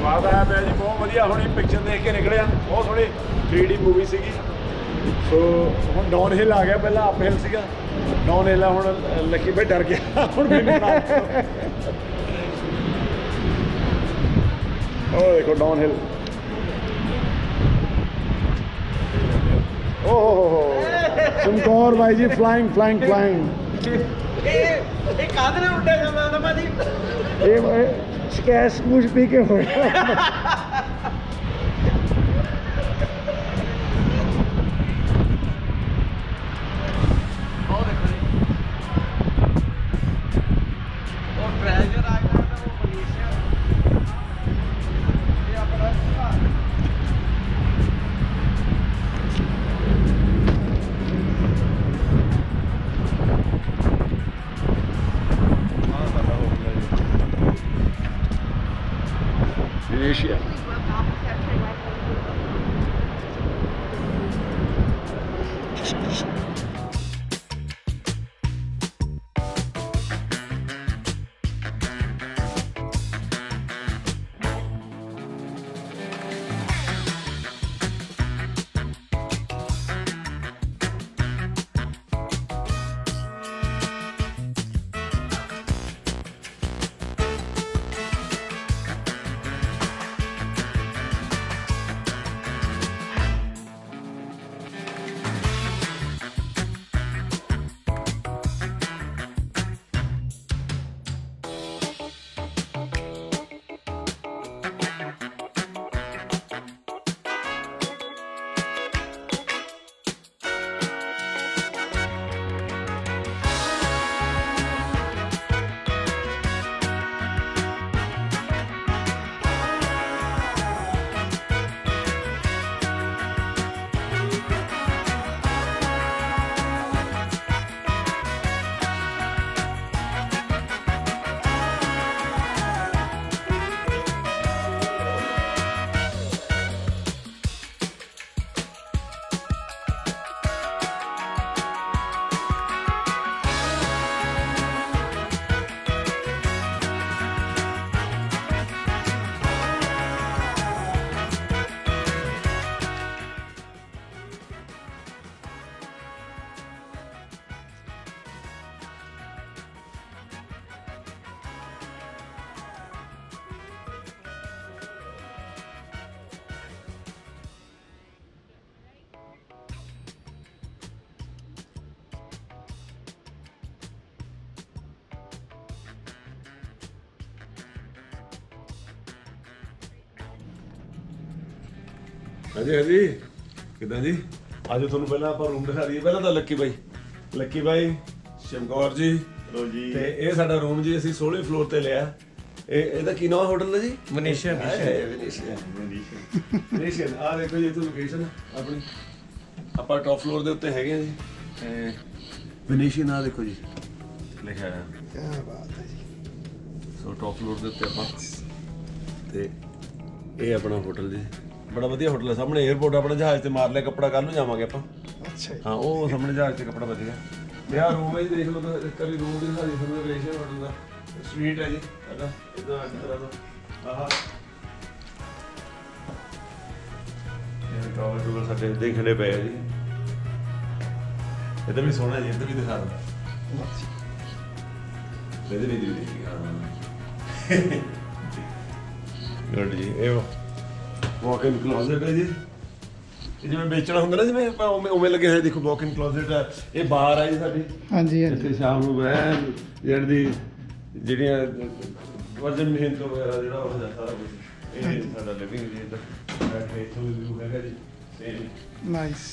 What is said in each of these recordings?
स्वाद आया मैं जी बहुत वधिया हुणे पिक्चर देख के निकलिया बहुत सोहनी 3D मूवी सीगी सो हुण डाउन हिल आ गया पहला अप हिल सीगा डाउन हिल हुण लक्की भाई डर गया हुण मैनूं ओ देखो डाउन हिल ओहो चमकौर भाई जी फ्लाइंग फ्लाइंग फ्लाइंग ਇਹ ਕਾਹਦੇ ਨਾਲ ਉੱਡਿਆ ਜਾਂਦਾ ਹੁੰਦਾ ਭਾਜੀ ਇਹ ਸਕੈਸ਼ ਕੁਝ ਪੀ ਕੇ ਹੋਇਆ Indonesia. हाँ जी हाँ जी किदा जी आज थोड़ा पहला आप रूम दिखा दिए पहला तो लक्की भाई चमकौर जी ते ये साडा रूम जी असीं 16वें फ्लोर ते लिया ਇਹਦਾ ਕੀ ਨਾਮ ਹੋਟਲ ਦਾ ਜੀ ਵੈਨੇਸ਼ੀਅਨ ਆ ਦੇਖੋ ਜੀ ਇੱਥੇ ਲੋਕੇਸ਼ਨ ਆਪਣੀ ਆਪਾਂ ਟੌਪ ਫਲੋਰ ਦੇ ਉੱਤੇ ਹੈਗੇ ਆ ਜੀ ਵੈਨੇਸ਼ੀਅਨ ਆ ਦੇਖੋ ਜੀ ਲਿਖਿਆ ਹੈ ਕੀ ਬਾਤ ਹੈ ਜੀ ਸੋ ਟੌਪ ਫਲੋਰ ਦੇ ਉੱਤੇ ਆਪਾਂ ਤੇ ਇਹ ਆਪਣਾ ਹੋਟਲ ਜੀ ਬੜਾ ਵਧੀਆ ਹੋਟਲ ਹੈ ਸਾਹਮਣੇ 에어ਪੋਰਟ ਆਪਣਾ ਜਹਾਜ਼ ਤੇ ਮਾਰ ਲਿਆ ਕੱਪੜਾ ਕੱਲ ਨੂੰ ਜਾਵਾਂਗੇ ਆਪਾਂ ਅੱਛਾ ਹਾਂ ਉਹ ਸਾਹਮਣੇ ਜਹਾਜ਼ ਤੇ ਕੱਪੜਾ ਬਚ ਗਿਆ ਤੇ ਆ ਰੂਮ ਹੈ ਜੀ ਦੇਖ ਲਓ ਕਰੀ ਰੂਮ ਦੀ ਦਿਖਾ ਦਿਓ ਤੁਹਾਨੂੰ ਵੈਨੇਸ਼ੀਅਨ ਹੋਟਲ ਦਾ स्वीट है जी इधर इस तरह का आहा ये टॉवल टूवल साडे देखने पे है जी इधर भी सोना जी इधर भी दिखा दो इधर भी देखिए हां गुड जी ये वॉक इन क्लोजेट है जी जिवें बेचना ਹੁੰਦਾ ਨਾ ਜਿਵੇਂ ਆਪਾਂ ਉਵੇਂ ਲੱਗੇ ਹੋਏ ਦੇਖੋ ਵॉक ਇਨ ਕਲੋਜ਼ਟ ਹੈ ਇਹ ਬਾਹਰ ਆ ਜੀ ਸਾਡੀ ਹਾਂਜੀ ਇੱਥੇ ਸ਼ਾਮ ਨੂੰ ਬਹਿ ਜਿਹੜੀ ਜਿਹੜੀਆਂ ਵਰਜਨ ਮਸ਼ੀਨ ਤੋਂ ਵਗੈਰਾ ਜਿਹੜਾ ਹੋ ਜਾਂਦਾ ਸਾਰਾ ਕੁਝ ਇਹ ਸਾਡਾ ਲਿਵਿੰਗ ਜੀ ਇੱਧਰ ਬੈਠੇ ਇੱਥੋਂ ਵੀ ਵਿਊ ਹੈਗਾ ਜੀ same nice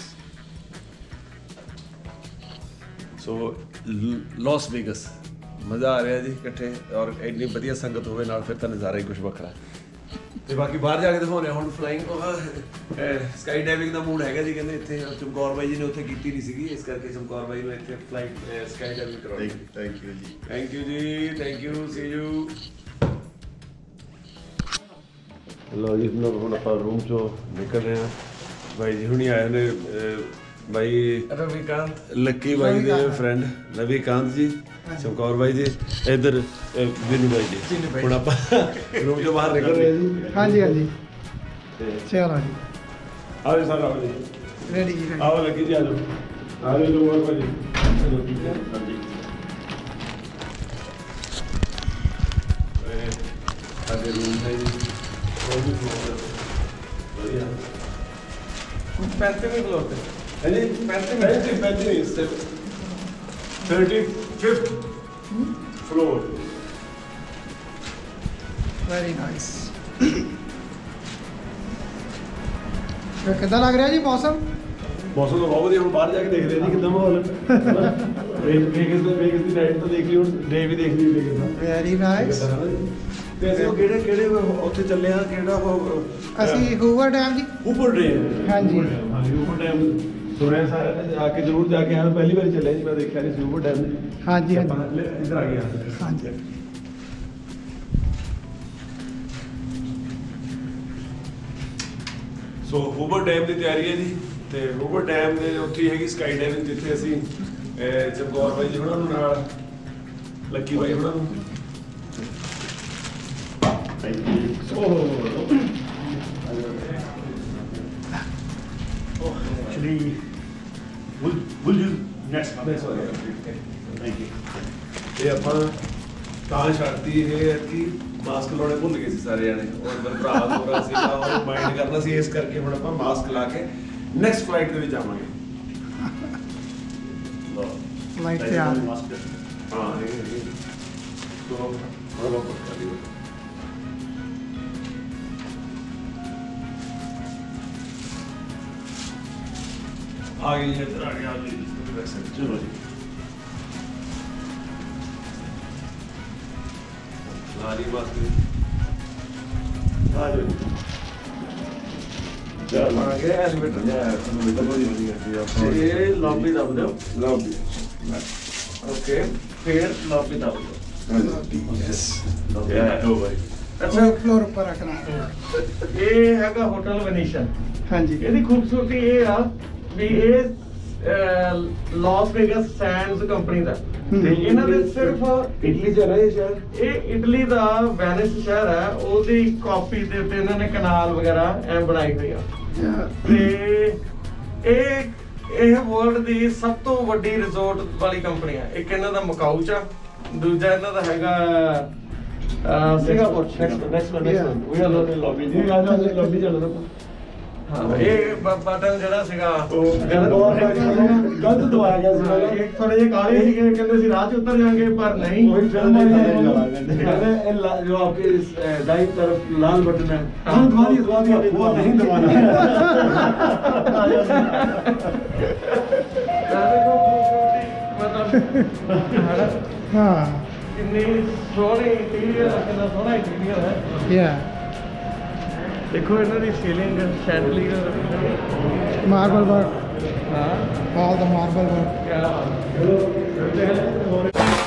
so Las Vegas ਮਜ਼ਾ ਆ ਰਿਹਾ ਜੀ ਇਕੱਠੇ ਔਰ ਇੰਨੀ ਵਧੀਆ ਸੰਗਤ ਹੋਵੇ ਨਾਲ ਫਿਰ ਤਾਂ ਨਜ਼ਾਰਾ ਹੀ ਕੁਝ ਵੱਖਰਾ ਤੇ ਬਾਕੀ ਬਾਹਰ ਜਾ ਕੇ ਦਿਖਾਉਂਦੇ ਹੁਣ ਫਲਾਈਂਗ ਸਕਾਈ ਡਾਈਵਿੰਗ ਦਾ ਮੂਡ ਹੈਗਾ ਜੀ ਕਹਿੰਦੇ ਇੱਥੇ ਚਮਕੌਰ ਬਾਈ ਜੀ ਨੇ ਉੱਥੇ ਕੀਤੀ ਨਹੀਂ ਸੀਗੀ ਇਸ ਕਰਕੇ ਚਮਕੌਰ ਬਾਈ ਨੂੰ ਇੱਥੇ ਫਲਾਈਟ ਸਕਾਈ ਡਾਈਵਿੰਗ ਕਰਾਉਣੀ ਥੈਂਕ ਯੂ ਜੀ ਥੈਂਕ ਯੂ ਸੀ ਯੂ ਲੋ ਜੀ ਹੁਣ ਆਪਾਂ ਰੂਮ ਚੋਂ ਨਿਕਲ ਰਹੇ ਹਾਂ ਬਾਈ ਜੀ ਹੁਣੀ ਆਏ ਨੇ भाई रविकांत लक्की भाई दे फ्रेंड रविकांत जी चमकौर भाई जी इधर बिनू भाई जी ਹੁਣ ਆਪਾਂ रूम चो बाहर निकल रहे हैं जी हाँ जी हाँ जी चलो जी आओ जी सर आओ जी रेडी जी आओ लक्की जी आ जाओ लोग भाई ਸਾਡੇ रूम है जी और भी फ्लोर बढ़िया 35वें फ्लोर पे है जी 35th floor वेरी नाइस कितना लग रहा है जी मौसम मौसम तो बहुत ਵਧੀਆ ਹੁਣ ਬਾਹਰ ਜਾ ਕੇ ਦੇਖਦੇ ਹਾਂ ਜੀ ਕਿਦਾਂ ਮਾਹੌਲ ਵੇਗਸ ਦੀ ਨਾਈਟ ਤਾਂ ਦੇਖ ਲਈ ਹੁਣ ਡੇ ਵੀ ਦੇਖ ਲਈ ਵੇਗਸ ਦਾ वेरी नाइस ਤੇ ਅਸੀਂ ਉਹ ਕਿਹੜੇ ਉੱਥੇ ਚੱਲੇ ਆ ਕਿਹੜਾ ਉਹ ਅਸੀਂ ਹੂਵਰ ਡੈਮ ਜੀ ਉੱਪਰ ਡੈਮ ਹਾਂਜੀ ਉੱਪਰ ਡੈਮ ਸੁਣਿਆ ਸਾਰਿਆਂ ਨੇ ਆ ਕੇ ਜ਼ਰੂਰ ਜਾ ਕੇ ਆਇਆ ਪਹਿਲੀ ਵਾਰੀ ਚੱਲੇ ਜੀ ਮੈਂ ਦੇਖਿਆ ਨਹੀਂ ਸੀ ਉੱਪਰ ਡੈਮ ਹਾਂਜੀ ਆਪਾਂ ਇੱਧਰ ਆ ਗਏ ਹਾਂਜੀ ਸੋ ਹੂਵਰ ਡੈਮ ਦੀ ਤਿਆਰੀ ਹੈ ਜੀ ਤੇ ਹੂਵਰ ਡੈਮ ਦੇ ਉੱਥੇ ਹੀ ਹੈਗੀ ਸਕਾਈ ਡਾਈਵਿੰਗ ਜਿੱਥੇ ਅਸੀਂ ਚਮਕੌਰ ਬਾਈ ਜੀ ਹੁਣਾਂ ਨੂੰ ਨਾਲ ਲੱਕੀ ਬਾਈ ਹੁਣਾਂ ਨੂੰ Actually, we'll use next month. Thank you. ਇਹ ਆਪਾਂ ਤਾਂ ਛੱਡਤੀ ਇਹ ਕਿ ਮਾਸਕ ਲਾਉਣੇ ਭੁੱਲ ਗਏ ਸੀ ਸਾਰੇ ਜਾਣੇ ਉਹ ਅੰਦਰ ਭਰਾ ਹੋਰਾ ਸੀਗਾ ਉਹ ਮਾਈਂਡ ਕਰਨਾ ਸੀ ਇਸ ਕਰਕੇ ਹੁਣ ਆਪਾਂ ਮਾਸਕ ਲਾ ਕੇ ਨੈਕਸਟ ਫਲਾਈਟ ਦੇ ਵਿੱਚ ਜਾਵਾਂਗੇ ਲਾਈਟ ਤੇ ਆ ਹਾਂ ਇਹ ਤੋਂ ਹੁਣ ਵਾਪਸ ਕਰ ਦਿਓ आ गई है इधर आ गया चलो जी लारी बात आ जाओ चल आ गया एलिवेटर एलिवेटर बहुत बढ़िया है ये लॉबी दब दो लॉबी ओके फिर लॉबी दब दो यस या ओ भाई अच्छा फ्लोर ऊपर रखना ये हैगा होटल वेनेशन हाँ जी ਇਹਦੀ ਖੂਬਸੂਰਤੀ ਇਹ ਆ ਵੀ ਇਹ ਲਾਸ ਵੇਗਸ ਸੈਂਡਸ ਕੰਪਨੀ ਦਾ ਤੇ ਇਹਨਾਂ ਦੇ ਸਿਰਫ इटली से रहे शहर ਇਹ ਇਟਲੀ ਦਾ ਵੈਨਿਸ ਸ਼ਹਿਰ ਹੈ ਉਹਦੀ ਕਾਪੀ ਦੇ ਉੱਤੇ ਇਹਨਾਂ ਨੇ ਕਨਾਲ ਵਗੈਰਾ ਐ ਬਣਾਈ ਹੋਈ ਆ ਤੇ ਇਹ ਵਰਲਡ ਦੀ ਸਭ ਤੋਂ ਵੱਡੀ ਰਿਜ਼ੋਰਟ ਵਾਲੀ ਕੰਪਨੀ ਹੈ ਇੱਕ ਇਹਨਾਂ ਦਾ ਮਕਾਊ ਚ ਆ ਦੂਜਾ ਇਹਨਾਂ ਦਾ ਹੈਗਾ Singapore next we are lobby ਜੀ लॉबी चल रहा ਹਾਂ ਇਹ ਬਟਨ ਜਿਹੜਾ ਸੀਗਾ गलत दबाया गया ਸੀ ਇਹ ਥੋੜੇ ਜਿਹੇ ਕਾਲੇ ਸੀਗੇ ਕਹਿੰਦੇ ਸੀ ਰਾਹ 'ਚ ਉਤਰ ਜਾਾਂਗੇ ਪਰ ਨਹੀਂ वही फिल्म में जो आपके दाईं तरफ लाल बटन है हाँ, दबा दिया वो नहीं दबाना है ਮਤਲਬ हाँ ਕਿੰਨੀ ਸੋਹਣੀ ਇੰਟੀਰੀਅਰ ਕਿੰਨਾ ਸੋਹਣਾ ਇੰਟੀਰੀਅਰ ਹੈ या ਦੇਖੋ ਇਹਨਾਂ ਦੀ ਸੀਲਿੰਗ ਸ਼ੈਂਡਲੀਅਰ मार्बल वर्क ਹਾਂ ऑल द मार्बल वर्क ਕਿਆ ਬਾਤ ਹੈ।